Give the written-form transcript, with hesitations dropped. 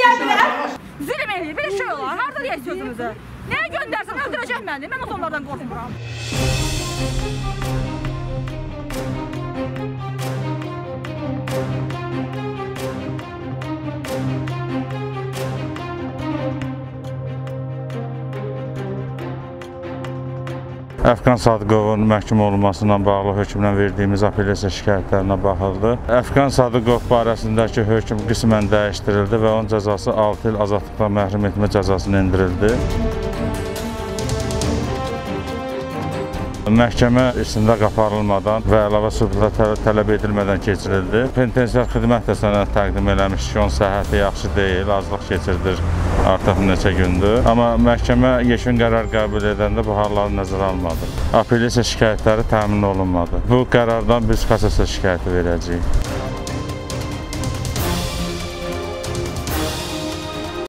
deyə bilər? Zülm eləyir, bir şey olar. Harada deyək sözümüzü? Nəyə göndərsən, öldürəcək məni. Mən onlardan qorxmuram. Əfqan Sadıqovun məhkum olunmasına bağlı hökmlə verdiyimiz apellyasiya şikayətlərinə baxıldı. Əfqan Sadıqov barəsindəki hökm qismən dəyişdirildi və onun cəzası 6 il azadlıqdan məhrum etmə cəzasına endirildi. Məhkəmə istintaq aparılmadan və əlavə sübutlar tələb edilmədən keçirildi. Penitensiar xidmət də sənəd təqdim eləmiş ki, onun səhhəti yaxşı deyil, azlıq keçirdir artıq neçə gündür. Amma məhkəmə yekun qərar qəbul edəndə bu halları nəzərə almadı. Apellyasiya şikayətləri təmin olunmadı. Bu qərardan biz kassasiya şikayəti verəcəyik.